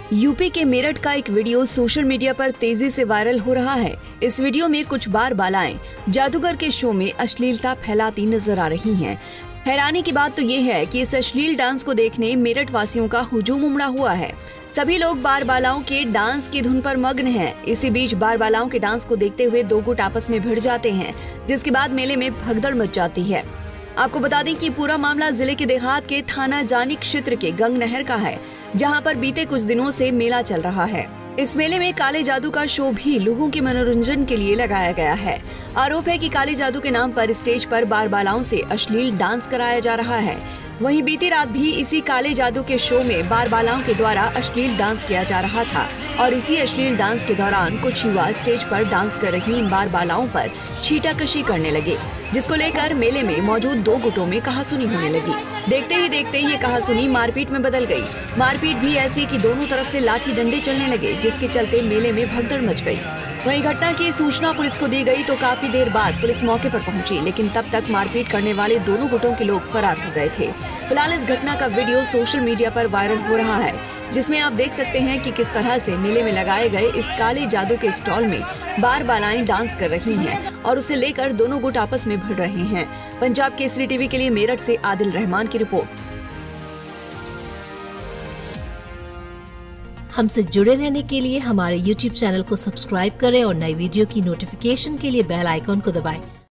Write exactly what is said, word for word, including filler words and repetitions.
UP के मेरठ का एक वीडियो सोशल मीडिया पर तेजी से वायरल हो रहा है। इस वीडियो में कुछ बार बालाएं जादूगर के शो में अश्लीलता फैलाती नजर आ रही हैं। हैरानी की बात तो ये है कि इस अश्लील डांस को देखने मेरठ वासियों का हुजूम उमड़ा हुआ है। सभी लोग बार बालाओं के डांस की धुन पर मग्न हैं। इसी बीच बार बालाओं के डांस को देखते हुए दो गुट आपस में भिड़ जाते हैं, जिसके बाद मेले में भगदड़ मच जाती है। आपको बता दें कि पूरा मामला जिले के देहात के थाना जानी क्षेत्र के गंग नहर का है, जहां पर बीते कुछ दिनों से मेला चल रहा है। इस मेले में काले जादू का शो भी लोगों के मनोरंजन के लिए लगाया गया है। आरोप है कि काले जादू के नाम पर स्टेज पर बार बालाओं से अश्लील डांस कराया जा रहा है। वहीं बीती रात भी इसी काले जादू के शो में बार बालाओं के द्वारा अश्लील डांस किया जा रहा था और इसी अश्लील डांस के दौरान कुछ युवा स्टेज पर डांस कर रही इन बार बालाओं पर छीटाकशी करने लगे, जिसको लेकर मेले में मौजूद दो गुटों में कहासुनी होने लगी। देखते ही देखते ये कहासुनी मारपीट में बदल गई। मारपीट भी ऐसी कि दोनों तरफ से लाठी डंडे चलने लगे, जिसके चलते मेले में भगदड़ मच गई। वहीं घटना की सूचना पुलिस को दी गई तो काफी देर बाद पुलिस मौके पर पहुंची, लेकिन तब तक मारपीट करने वाले दोनों गुटों के लोग फरार हो गए थे। फिलहाल इस घटना का वीडियो सोशल मीडिया पर वायरल हो रहा है, जिसमें आप देख सकते हैं कि किस तरह से मेले में लगाए गए इस काले जादू के स्टॉल में बार बालाएं डांस कर रही हैं और उसे लेकर दोनों गुट आपस में भिड़ रहे हैं। पंजाब केसरी टीवी के लिए मेरठ से आदिल रहमान की रिपोर्ट। हमसे जुड़े रहने के लिए हमारे यूट्यूब चैनल को सब्सक्राइब करें और नई वीडियो की नोटिफिकेशन के लिए बेल आइकॉन को दबाएं।